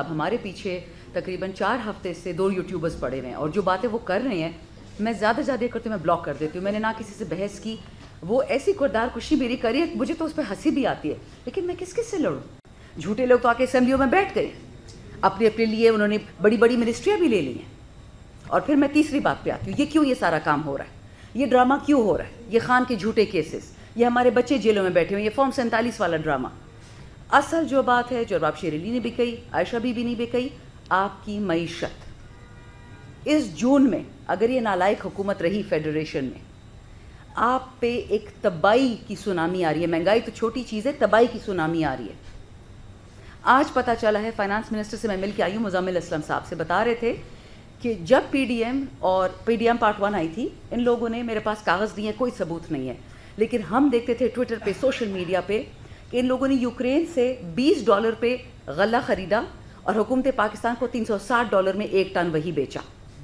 اب ہمارے پیچھے تقریباً 4 ہفتے سے 2 یوٹیوبرز پڑے ہوئے ہیں اور جو باتیں وہ کر رہے ہیں میں زیادہ کرتی ہوں، میں بلاک کر دیتی ہوں. میں نے نہ کسی سے بحث کی، وہ ایسی کردار کشی میری کری ہے مجھے تو اس پہ ہنسی بھی آتی ہے، لیکن میں کس سے لڑوں؟ جھوٹے لوگ تو آ کے اسمبلیوں میں بیٹھ گئے، اپنے لیے انہوں نے بڑی منسٹریاں بھی لے لی ہیں. اور پھر میں تیسری بات پہ آتی ہوں، یہ کیوں یہ سارا کام ہو رہا ہے؟ یہ ڈرامہ کیوں ہو رہا ہے؟ یہ خان کے جھوٹے کیسز، یہ ہمارے بچے جیلوں میں بیٹھے ہوئے، یہ فارم 47 والا ڈرامہ. اصل جو بات ہے جو نواب شیر علی نے بھی کہی، عائشہ بی بی نے بھی کہی، آپ کی معیشت. اس جون میں اگر یہ نالائق حکومت رہی فیڈریشن میں، آپ پہ ایک تباہی کی سونامی آ رہی ہے. مہنگائی تو چھوٹی چیز ہے، تباہی کی سونامی آ رہی ہے. آج پتہ چلا ہے، فائنانس منسٹر سے میں مل کے آئی ہوں، مزمل اسلم صاحب سے بتا رہے تھے کہ جب پی ڈی ایم پارٹ 1 آئی تھی، ان لوگوں نے میرے پاس کاغذ دیے، کوئی ثبوت نہیں ہے، لیکن ہم دیکھتے تھے ٹویٹر پہ، سوشل میڈیا پہ، کہ ان لوگوں نے یوکرین سے $20 پہ غلہ خریدا اور حکومت پاکستان کو $360 میں 1 ٹن وہی بیچا.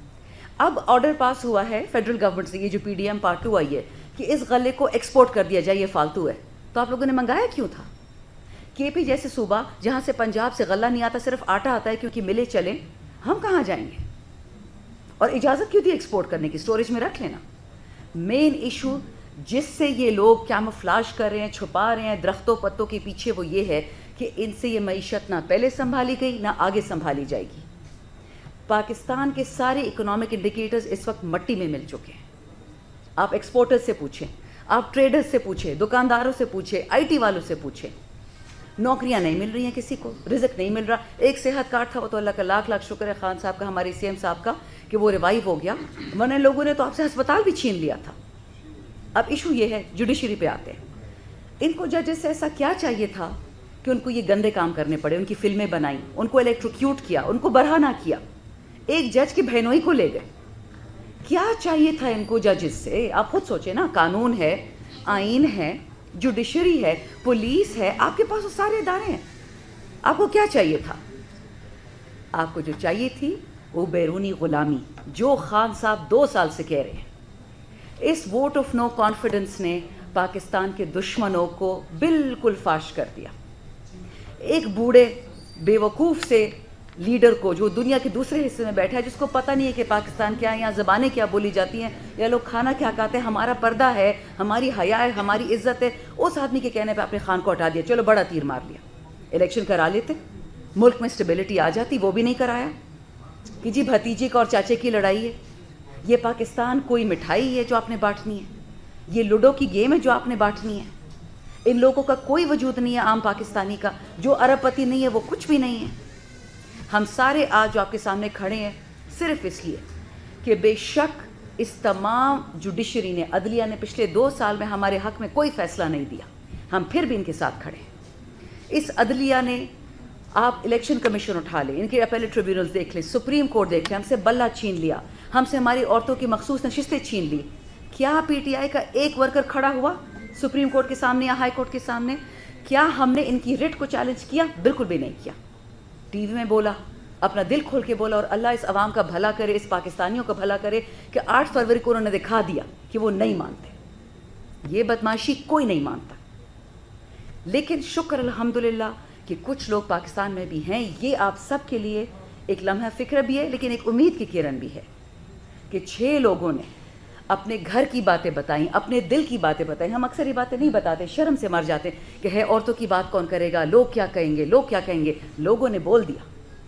اب آرڈر پاس ہوا ہے فیڈرل گورنمنٹ سے، یہ جو پی ڈی ایم پارٹ 2 آئی ہے، کہ اس غلے کو ایکسپورٹ کر دیا جائے، یہ فالتو ہے. تو آپ لوگوں نے منگایا کیوں تھا؟ کے پی جیسے صوبہ جہاں سے پنجاب سے غلہ نہیں آتا، صرف آٹا آتا ہے کیونکہ ملے چلیں، ہم کہاں جائیں گے؟ اور اجازت کیوں دی ایکسپورٹ کرنے کی؟ اسٹوریج میں رکھ لینا. مین ایشو جس سے یہ لوگ کیموفلاج کر رہے ہیں، چھپا رہے ہیں درختوں پتوں کے پیچھے، وہ یہ ہے کہ ان سے یہ معیشت نہ پہلے سنبھالی گئی نہ آگے سنبھالی جائے گی. پاکستان کے سارے اکنامک انڈیکیٹرز اس وقت مٹی میں مل چکے ہیں. آپ ایکسپورٹر سے پوچھیں، آپ ٹریڈر سے پوچھیں، دکانداروں سے پوچھیں، آئی ٹی والوں سے پوچھیں. نوکریاں نہیں مل رہی ہیں کسی کو، رزق نہیں مل رہا. ایک صحت کارڈ تھا، وہ تو اللہ کا لاکھ شکر ہے خان صاحب کا، ہمارے سی ایم صاحب کا، کہ وہ ریوائیو ہو گیا، ورنہ لوگوں نے تو آپ سے ہسپتال بھی چھین لیا تھا. اب ایشو یہ ہے، جوڈیشری پہ آتے ہیں. ان کو ججز سے ایسا کیا چاہیے تھا کہ ان کو یہ گندے کام کرنے پڑے؟ ان کی فلمیں بنائیں، ان کو الیکٹروکیوٹ کیا، ان کو برہنہ کیا، ایک جج کی بہنوئی کو لے گئے. کیا چاہیے تھا ان کو ججز سے؟ آپ خود سوچیں نا. قانون ہے، آئین ہے، جوڈیشری ہے، پولیس ہے، آپ کے پاس وہ سارے ادارے ہیں. آپ کو کیا چاہیے تھا؟ آپ کو جو چاہیے تھی وہ بیرونی غلامی، جو خان صاحب 2 سال سے کہہ رہے ہیں. اس ووٹ آف نو کانفیڈنس نے پاکستان کے دشمنوں کو بالکل فاش کر دیا. ایک بوڑھے بیوقوف سے لیڈر کو جو دنیا کے دوسرے حصے میں بیٹھا ہے، جس کو پتہ نہیں ہے کہ پاکستان کیا ہے، یہاں زبانیں کیا بولی جاتی ہیں، یا لوگ کھانا کیا کھاتے ہیں، ہمارا پردہ ہے، ہماری حیا ہے، ہماری عزت ہے، اس آدمی کے کہنے پہ اپنے خان کو ہٹا دیا. چلو بڑا تیر مار لیا. الیکشن کرا لیتے، ملک میں اسٹیبلٹی آ جاتی. وہ بھی نہیں کرایا کہ جی بھتیجے کا اور چاچے کی لڑائی ہے. یہ پاکستان کوئی مٹھائی ہے جو آپ نے بانٹنی ہے؟ یہ لوڈو کی گیم ہے جو آپ نے بانٹنی ہے؟ ان لوگوں کا کوئی وجود نہیں ہے عام پاکستانی کا. جو ارب پتی نہیں ہے وہ کچھ بھی نہیں ہے. ہم سارے آج جو آپ کے سامنے کھڑے ہیں صرف اس لیے کہ بے شک اس تمام جوڈیشری نے، عدلیہ نے پچھلے 2 سال میں ہمارے حق میں کوئی فیصلہ نہیں دیا. ہم پھر بھی ان کے ساتھ کھڑے ہیں. اس عدلیہ نے، آپ الیکشن کمیشن اٹھا لیں، ان کے اپیلیٹ ٹریبیونلز دیکھ لیں، سپریم کورٹ دیکھ لیں، ہم سے بلہ چھین لیا، ہم سے ہماری عورتوں کی مخصوص نشستیں چھین لی. کیا پی ٹی آئی کا ایک ورکر کھڑا ہوا سپریم کورٹ کے سامنے یا ہائی کورٹ کے سامنے؟ کیا ہم نے ان کی ریٹ کو چیلنج کیا؟ بالکل بھی نہیں کیا. ٹی وی میں بولا، اپنا دل کھول کے بولا، اور اللہ اس عوام کا بھلا کرے، اس پاکستانیوں کا بھلا کرے کہ 8 فروری کو انہوں نے دکھا دیا کہ وہ نہیں مانتے. یہ بدمعاشی کوئی نہیں مانتا. لیکن شکر الحمدللہ کہ کچھ لوگ پاکستان میں بھی ہیں. یہ آپ سب کے لیے ایک لمحہ فکر بھی ہے، لیکن ایک امید کی کرن بھی ہے کہ 6 لوگوں نے اپنے گھر کی باتیں بتائیں، اپنے دل کی باتیں بتائیں. ہم اکثر یہ باتیں نہیں بتاتے، شرم سے مر جاتے کہ ہے عورتوں کی بات کون کرے گا، لوگ کیا کہیں گے، لوگ کیا کہیں گے. لوگوں نے بول دیا.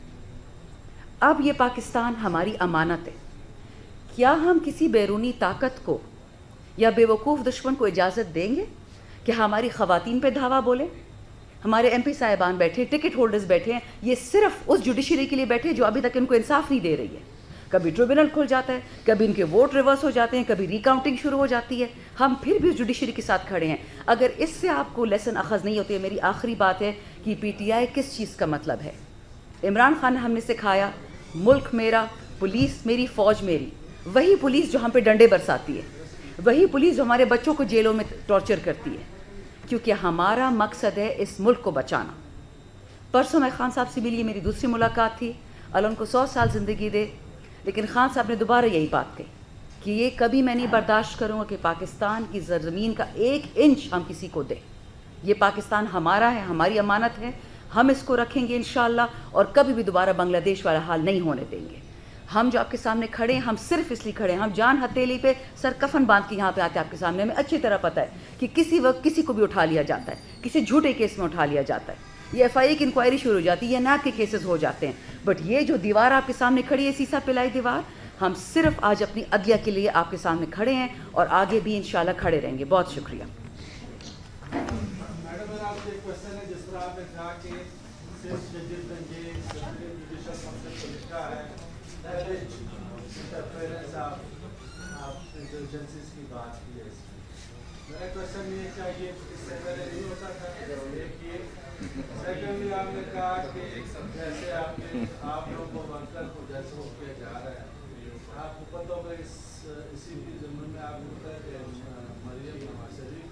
اب یہ پاکستان ہماری امانت ہے. کیا ہم کسی بیرونی طاقت کو یا بیوقوف دشمن کو اجازت دیں گے کہ ہماری خواتین پہ دھاوا بولے؟ ہمارے ایم پی صاحبان بیٹھے، ٹکٹ ہولڈرز بیٹھے ہیں، یہ صرف اس جوڈیشری کے لیے بیٹھے جو ابھی تک ان کو انصاف نہیں دے رہی ہے. کبھی ٹریبونل کھل جاتا ہے، کبھی ان کے ووٹ ریورس ہو جاتے ہیں، کبھی ریکاؤنٹنگ شروع ہو جاتی ہے. ہم پھر بھی اس جوڈیشری کے ساتھ کھڑے ہیں. اگر اس سے آپ کو لیسن اخذ نہیں ہوتی ہے، میری آخری بات ہے کہ پی ٹی آئی کس چیز کا مطلب ہے. عمران خان نے ہم نے سکھایا ملک میرا، پولیس میری، فوج میری. وہی پولیس جو ہم پہ ڈنڈے برساتی ہے، وہی پولیس جو ہمارے بچوں کو جیلوں میں ٹارچر کرتی ہے، کیونکہ ہمارا مقصد ہے اس ملک کو بچانا. پرسوں میں خان صاحب سے ملی، میری دوسری ملاقات تھی. اللہ ان کو 100 سال زندگی دے. لیکن خان صاحب نے دوبارہ یہی بات کہی کہ یہ کبھی میں نہیں برداشت کروں گا کہ پاکستان کی زمین کا 1 انچ ہم کسی کو دیں. یہ پاکستان ہمارا ہے، ہماری امانت ہے. ہم اس کو رکھیں گے انشاءاللہ اور کبھی بھی دوبارہ بنگلہ دیش والا حال نہیں ہونے دیں گے. ہم جو آپ کے سامنے کھڑے ہیں ہم صرف اس لیے کھڑے ہیں, ہم جان ہتھیلی پہ سر کفن باندھ کے یہاں پہ آتے ہیں آپ کے سامنے. ہمیں اچھی طرح پتہ ہے کہ کسی وقت کسی کو بھی اٹھا لیا جاتا ہے, کسی جھوٹے کیس میں اٹھا لیا جاتا ہے, یہ ایف آئی اے کی انکوائری شروع ہو جاتی ہے, یہ نیب کے کیسز ہو جاتے ہیں. بٹ یہ جو دیوار آپ کے سامنے کھڑی ہے, سیسا پلائی دیوار, ہم صرف آج اپنی عدلیہ کے لیے آپ کے سامنے کھڑے ہیں اور آگے بھی انشاءاللہ کھڑے رہیں گے. بہت شکریہ. کی بات کی ہے, میرا کوشچن یہ چاہیے اس سے پہلے نہیں ہوتا تھا. سیکنڈلی آپ نے کہا کہ جیسے آپ لوگوں کو ورکر کو جیسے وہ کیا جا رہا ہے, آپ کو پتہ ہوگا اسی بھی ضمن میں آپ کو پتہ ہے کہ مریم نواز شریف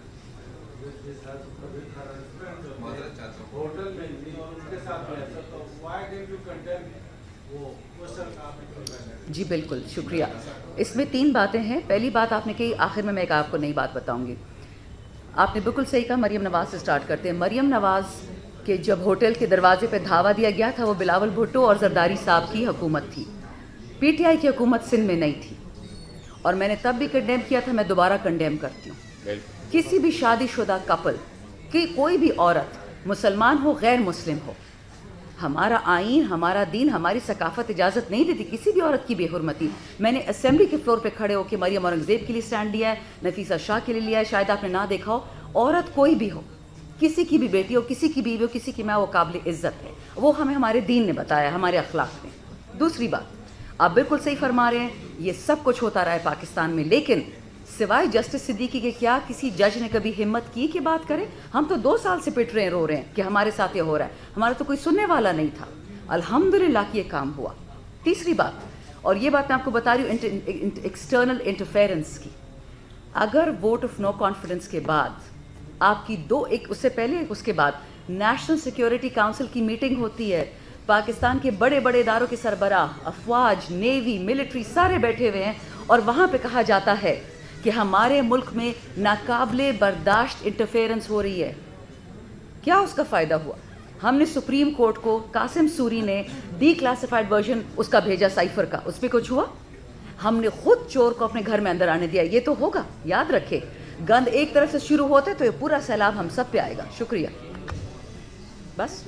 ہوٹل میں تھی اور ان کے ساتھ ایسا, تو وائی ڈیڈ یو کنڈیم وہ کوشچن آپ نے. جی بالکل شکریہ. اس میں 3 باتیں ہیں. پہلی بات آپ نے کہی, آخر میں ایک آپ کو نئی بات بتاؤں گی. آپ نے بالکل صحیح کہا, مریم نواز سے سٹارٹ کرتے ہیں. مریم نواز کے جب ہوٹل کے دروازے پہ دھاوا دیا گیا تھا وہ بلاول بھٹو اور زرداری صاحب کی حکومت تھی, پی ٹی آئی کی حکومت سندھ میں نہیں تھی. اور میں نے تب بھی کنڈیم کیا تھا, میں دوبارہ کنڈیم کرتی ہوں. کسی بھی شادی شدہ کپل کی کوئی بھی عورت, مسلمان ہو غیر مسلم ہو, ہمارا آئین, ہمارا دین, ہماری ثقافت اجازت نہیں دیتی کسی بھی عورت کی بے حرمتی. میں نے اسمبلی کے فلور پہ کھڑے ہو کے مریم اورنگزیب کے لیے سٹینڈ لیا ہے, نفیسہ شاہ کے لیے لیا ہے, شاید آپ نے نہ دیکھا ہو. عورت کوئی بھی ہو, کسی کی بھی بیٹی ہو, کسی کی بیوی ہو, کسی کی ماں, وہ قابل عزت ہے. وہ ہمیں ہمارے دین نے بتایا, ہمارے اخلاق نے. دوسری بات, آپ بالکل صحیح فرما رہے ہیں, یہ سب کچھ ہوتا رہا ہے پاکستان میں, لیکن سوائے جسٹس صدیقی کے کیا کسی جج نے کبھی ہمت کی کہ بات کریں؟ ہم تو 2 سال سے پٹ رہے ہیں, رو رہے ہیں کہ ہمارے ساتھ یہ ہو رہا ہے, ہمارا تو کوئی سننے والا نہیں تھا. الحمدللہ کہ یہ کام ہوا. تیسری بات, اور یہ بات میں آپ کو بتا رہی ہوں ایکسٹرنل انٹرفیرنس کی, اگر ووٹ آف نو کانفیڈنس کے بعد آپ کی اس سے پہلے اس کے بعد نیشنل سیکیورٹی کاؤنسل کی میٹنگ ہوتی ہے, پاکستان کے بڑے بڑے اداروں کے سربراہ, افواج, نیوی, ملٹری سارے بیٹھے ہوئے ہیں, اور وہاں پہ کہا جاتا ہے کہ ہمارے ملک میں ناقابل برداشت انٹرفیرنس ہو رہی ہے, کیا اس کا فائدہ ہوا؟ ہم نے سپریم کورٹ کو, قاسم سوری نے ڈی کلاسیفائڈ ورژن اس کا بھیجا سائفر کا, اس پہ کچھ ہوا؟ ہم نے خود چور کو اپنے گھر میں اندر آنے دیا. یہ تو ہوگا, یاد رکھے, گند ایک طرف سے شروع ہوتا ہے تو یہ پورا سیلاب ہم سب پہ آئے گا. شکریہ. بس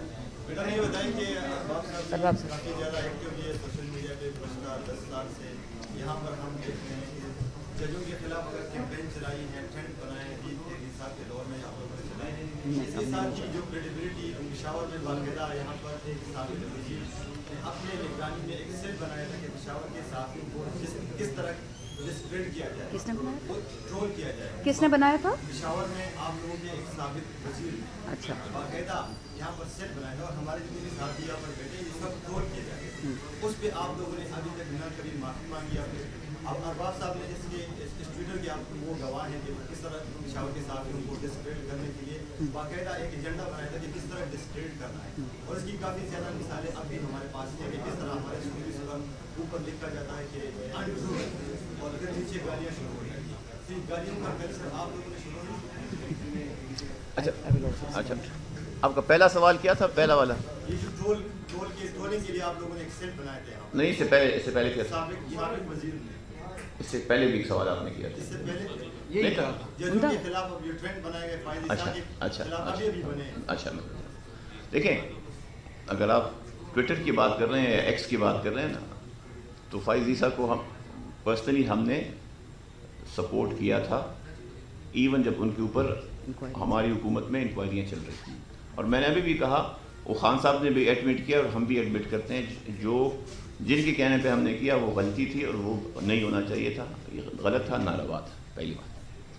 یہاں پر ہم دیکھتے ہیں کہ ججوں کے خلاف اگر کیمپین چلائی ہے, ٹرینڈ بنائے ہیں, حساب کے دور میں یہاں پر چلائے ہیں, اس کے ساتھ کی جو کریڈیبلٹی پشاور میں باقاعدہ یہاں پر ایک ثابت وزیر نے اپنے نگرانی میں ایک سیل بنایا تھا کہ پشاور کے صحافیوں کو کس طرح ڈسکریڈٹ کیا جائے, کس نے بنایا, ٹرول کیا جائے. کس نے بنایا تھا؟ پشاور میں آپ لوگوں نے ایک ثابت وزیر اچھا باقاعدہ یہاں پر سیل بنایا تھا, اور ہمارے جتنے بھی ساتھی یہاں پر بیٹھے جس کا ٹرول کیا جائے, اس پہ آپ لوگوں نے ابھی تک نہ کبھی معافی مانگی. اب ارباب صاحب نے اس کے ٹویٹر کے آپ وہ گواہ ہیں کہ کس طرح پشاور کے صحافیوں کو ڈسکریڈٹ کرنے کے لیے باقاعدہ ایک ایجنڈا بنایا تھا کہ کس طرح ڈسکریڈٹ کرنا ہے, اور اس کی کافی زیادہ مثالیں اب بھی ہمارے پاس ہیں کہ کس طرح ہمارے اسکول پر اوپر لکھا جاتا ہے کہ انٹرو, اور اگر نیچے گالیاں شروع ہو رہی ہیں, تو گالیوں کا کلچر آپ لوگوں نے شروع نہیں. اچھا آپ کا پہلا سوال کیا تھا, پہلا والا؟ یہ جو ٹرولنگ کے لیے آپ لوگوں نے ایک سیٹ بنائے تھے, نہیں, اس سے پہلے کیا تھا؟ سابق وزیر نے, اس سے پہلے بھی ایک سوال آپ نے کیا تھا. اس سے پہلے یہی کہا ججوں کے خلاف اب یہ ٹرینڈ بنائے گئے, فائز عیسیٰ کے خلاف ابھی ابھی بنے. اچھا دیکھیں, اگر آپ ٹویٹر کی بات کر رہے ہیں یا ایکس کی بات کر رہے ہیں نا, تو فائز عیسیٰ کو ہم پرسنلی ہم نے سپورٹ کیا تھا, ایون جب ان کے اوپر ہماری حکومت میں انکوائریاں چل رہی تھیں. اور میں نے ابھی بھی کہا, وہ خان صاحب نے بھی ایڈمٹ کیا اور ہم بھی ایڈمٹ کرتے ہیں, جو جن کے کہنے پہ ہم نے کیا وہ غلطی تھی اور وہ نہیں ہونا چاہیے تھا, یہ غلط تھا, ناروا تھا. پہلی بات,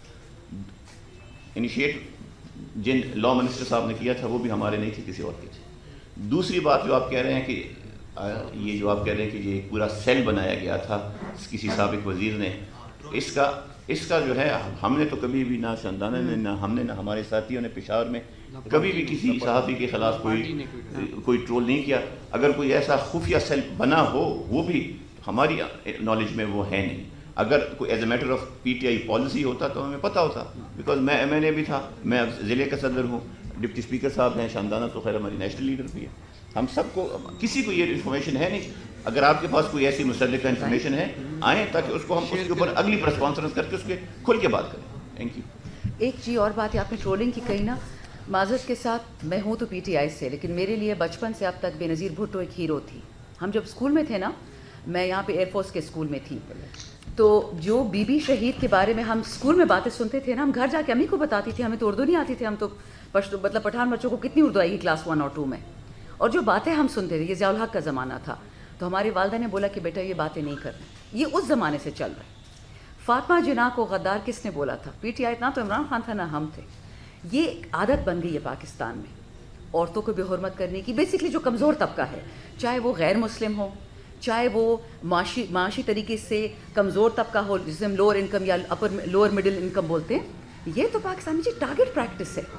انیشیٹ جن لا منسٹر صاحب نے کیا تھا وہ بھی ہمارے نہیں تھے, کسی اور کے تھے. دوسری بات جو آپ کہہ رہے ہیں کہ یہ جو آپ کہہ رہے ہیں کہ یہ پورا سیل بنایا گیا تھا کسی سابق وزیر نے, اس کا جو ہے ہم نے تو کبھی بھی نہ سندانہ نے, نہ ہم نے, نہ ہمارے ساتھیوں نے پشاور میں کبھی بھی کسی صحافی کے خلاف کوئی ٹرول نہیں کیا. اگر کوئی ایسا خفیہ سیل بنا ہو, وہ بھی ہماری نالج میں وہ ہے نہیں. اگر کوئی as a matter of P T I policy ہوتا تو ہمیں پتہ ہوتا, بیکاز میں ایم این اے بھی تھا, میں اب ضلع کا صدر ہوں, ڈپٹی اسپیکر صاحب ہیں، شاندانہ تو خیر ہماری نیشنل لیڈر بھی ہے. ہم سب کو، کسی کو یہ انفارمیشن ہے نہیں. اگر آپ کے پاس کوئی ایسی متعلقہ انفارمیشن ہے آئیں تاکہ اس کو ہم اس کے اوپر اگلی پریس کانفرنس کر کے اس کے کھل کے بات کریں. Thank you. ایک چیز اور بات ہے، آپ نے ٹرولنگ کی کہی نا، معذرت کے ساتھ میں ہوں تو پی ٹی آئی سے، لیکن میرے لیے بچپن سے اب تک بے نظیر بھٹو ایک ہیرو تھی. ہم جب اسکول میں تھے نا، میں یہاں پہ ایئر فورس کے اسکول میں تھی، تو جو بی بی شہید کے بارے میں ہم اسکول میں باتیں سنتے تھے نا، ہم گھر جا کے امی کو بتاتی تھی. ہمیں تو اردو نہیں آتی تھی، ہم تو مطلب پٹھان بچوں کو کتنی اردو آئی گی کلاس 1 اور 2 میں. اور جو باتیں ہم سنتے تھے، یہ ضیاء الحق کا زمانہ تھا، تو ہمارے والدہ نے بولا کہ بیٹا یہ باتیں نہیں کرنی، یہ اس زمانے سے چل رہا ہے. فاطمہ جناح کو غدار کس نے بولا تھا؟ P T I. اتنا تو عمران خان تھا، نہ ہم تھے. یہ ایک عادت بن گئی ہے پاکستان میں عورتوں کو بے حرمت کرنے کی. بیسکلی جو کمزور طبقہ ہے، چاہے وہ غیر مسلم ہو، چاہے وہ معاشی طریقے سے کمزور طبقہ ہو، جسے ہم لوور انکم یا لوور مڈل انکم بولتے ہیں، یہ تو پاکستان میں ٹارگٹ پریکٹس ہے.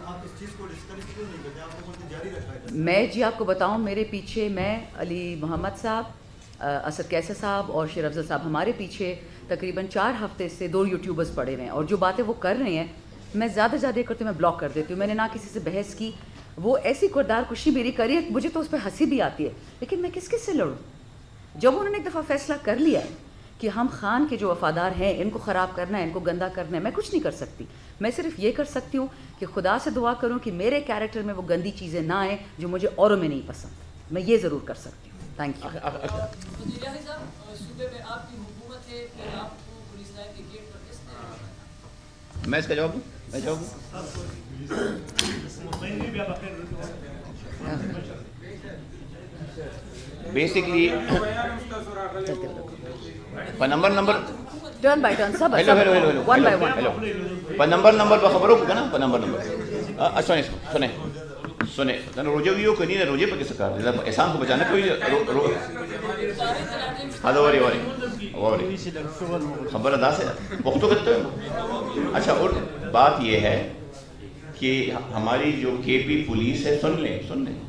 میں آپ کو بتاؤں، میرے پیچھے میں، علی محمد صاحب، اسد کیسر صاحب اور شیر افضل صاحب، ہمارے پیچھے تقریباً 4 ہفتے سے 2 یوٹیوبرز پڑے ہوئے ہیں، اور جو باتیں وہ کر رہے ہیں میں زیادہ کرتی ہوں، میں بلاک کر دیتی ہوں. میں نے نہ کسی سے بحث کی، وہ ایسی کردار کشی میری کری ہے، مجھے تو اس پہ ہنسی بھی آتی ہے، لیکن میں کس سے لڑوں؟ جب انہوں نے ایک دفعہ فیصلہ کر لیا ہے کہ ہم خان کے جو وفادار ہیں ان کو خراب کرنا ہے، ان کو گندا کرنا ہے، میں کچھ نہیں کر سکتی. میں صرف یہ کر سکتی ہوں کہ خدا سے دعا کروں کہ میرے کیریکٹر میں وہ گندی چیزیں نہ آئیں جو مجھے اوروں میں نہیں پسند. میں یہ ضرور کر سکتی ہوں. Thank you. میں اس کا جواب دوں؟ میں جواب basically number turn by turn سب ون بائی ون نمبر خبروں کو نا نمبر سنیں روجویوں کو نہیں روجے پر کس کار احسان کو بچانا کوئی خبر ادا سے وقتوں کرتے ہیں. اچھا، اور بات یہ ہے کہ ہماری جو کے پی پولیس ہے، سن لیں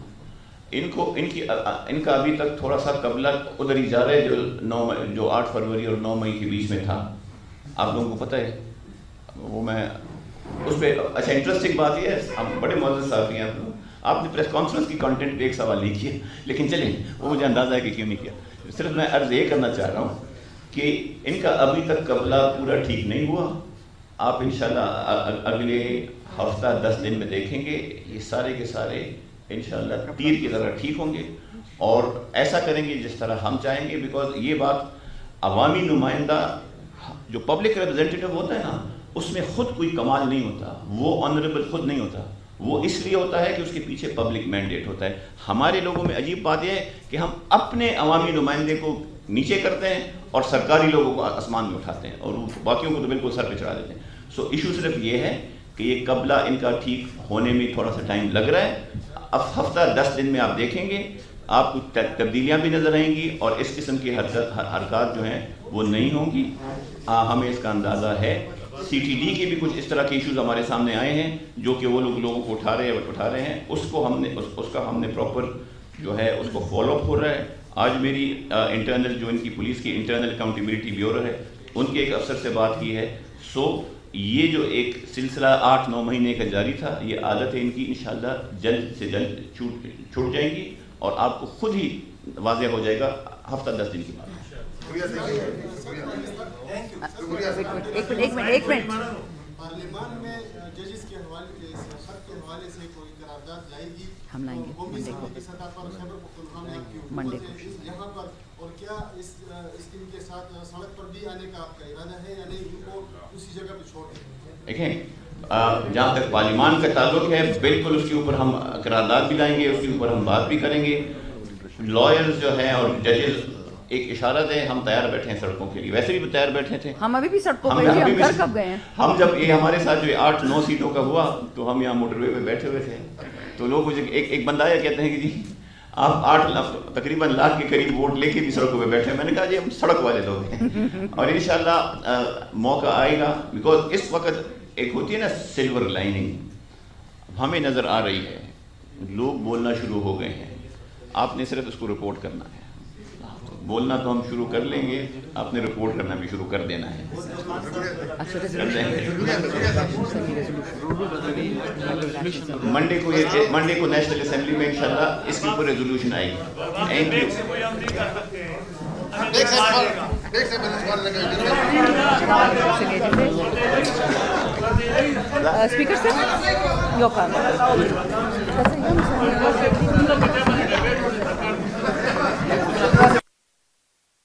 ان کا ابھی تک تھوڑا سا قبلہ ادھر ہی جا رہا ہے جو 8 فروری اور 9 مئی کے بیچ میں تھا. آپ لوگوں کو پتہ ہے وہ میں اس پہ. اچھا، انٹرسٹنگ بات یہ ہے، ہم بڑے معزز صحافی ہیں آپ نے پریس کانفرنس کی کانٹینٹ پہ ایک سوال نہیں کیا، لیکن چلیں وہ مجھے اندازہ ہے کہ کیوں نہیں کیا. صرف میں عرض یہ کرنا چاہ رہا ہوں کہ ان کا ابھی تک قبلہ پورا ٹھیک نہیں ہوا. آپ انشاءاللہ اگلے ہفتہ 10 دن میں دیکھیں گے یہ سارے کے سارے انشاءاللہ تیر کی طرح ٹھیک ہوں گے، اور ایسا کریں گے جس طرح ہم چاہیں گے. بیکاز یہ بات عوامی نمائندہ جو پبلک ریپرزینٹیٹیو ہوتا ہے نا، اس میں خود کوئی کمال نہیں ہوتا، وہ آنریبل خود نہیں ہوتا، وہ اس لیے ہوتا ہے کہ اس کے پیچھے پبلک مینڈیٹ ہوتا ہے. ہمارے لوگوں میں عجیب بات یہ ہے کہ ہم اپنے عوامی نمائندے کو نیچے کرتے ہیں اور سرکاری لوگوں کو آسمان میں اٹھاتے ہیں، اور باقیوں کو تو بالکل سر پہ چڑھا دیتے ہیں. سو ایشو صرف یہ ہے کہ یہ قبلہ ان کا ٹھیک ہونے میں تھوڑا سا ٹائم لگ رہا ہے. اب ہفتہ 10 دن میں آپ دیکھیں گے آپ کو تبدیلیاں بھی نظر آئیں گی، اور اس قسم کی حرکات جو ہیں وہ نہیں ہوں گی. ہمیں اس کا اندازہ ہے. سی ٹی ڈی کے بھی کچھ اس طرح کے ایشوز ہمارے سامنے آئے ہیں جو کہ وہ لوگوں کو اٹھا رہے ہیں. اس کا ہم نے پراپر جو ہے اس کو فالو اپ ہو رہا ہے. آج میری انٹرنل جو ان کی پولیس کی انٹرنل اکاؤنٹیبلٹی بیورو ہے، ان کے ایک افسر سے بات کی ہے. سو یہ جو ایک سلسلہ 8-9 مہینے کا جاری تھا، یہ عادت ہے ان کی انشاءاللہ جلد سے جلد چھوٹ جائیں گی، اور آپ کو خود ہی واضح ہو جائے گا ہفتہ 10 دن کے بعد. ایک منٹ پارلیمان میں ججز کے حوالے سے کوئی قرارداد لائے گی؟ ہم لائیں گے قومی اسمبلی کی سطح پر خیبر پختونخوا میں منڈے یہاں پر، اور کیا اس اسکیم کے ساتھ سڑک پر بھی آنے کا آپ کا ارادہ ہے یا نہیں، ان کو اسی جگہ پہ چھوڑ دیں؟ دیکھیں، جہاں تک پارلیمان کا تعلق ہے بالکل اس کے اوپر ہم قرارداد بھی لائیں گے، اس کے اوپر ہم بات بھی کریں گے. لائرز جو ہیں اور ججز ایک اشارہ دیں، ہم تیار بیٹھے ہیں سڑکوں کے لیے. ویسے بھی تیار بیٹھے تھے، ہم ابھی بھی سڑکوں پہ ہیں. ہم گھر کب گئے ہیں؟ ہم جب یہ ہمارے ساتھ جو 8-9 سیٹوں کا ہوا تو ہم یہاں موٹر وے پہ بیٹھے ہوئے تھے، تو لوگ مجھے ایک بندہ آیا کہتے ہیں کہ جی آپ 8 تقریباً لاکھ کے قریب ووٹ لے کے بھی سڑکوں پہ بیٹھے ہیں. میں نے کہا جی ہم سڑک والے لوگ ہیں، اور انشاءاللہ موقع آئے گا. بیکاز اس وقت ایک ہوتی ہے نا سلور لائننگ، ہمیں نظر آ رہی ہے، لوگ بولنا شروع ہو گئے ہیں. آپ نے صرف اس کو رپورٹ کرنا ہے. بولنا تو ہم شروع کر لیں گے, آپ نے رپورٹ کرنا بھی شروع کر دینا ہے. منڈے کو نیشنل اسمبلی میں انشاءاللہ اس کے اوپر ریزولوشن آئے گی. Thank you. اسپیکر صاحب, یو کام